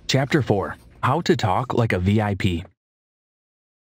Chapter 4: How to Talk Like a VIP.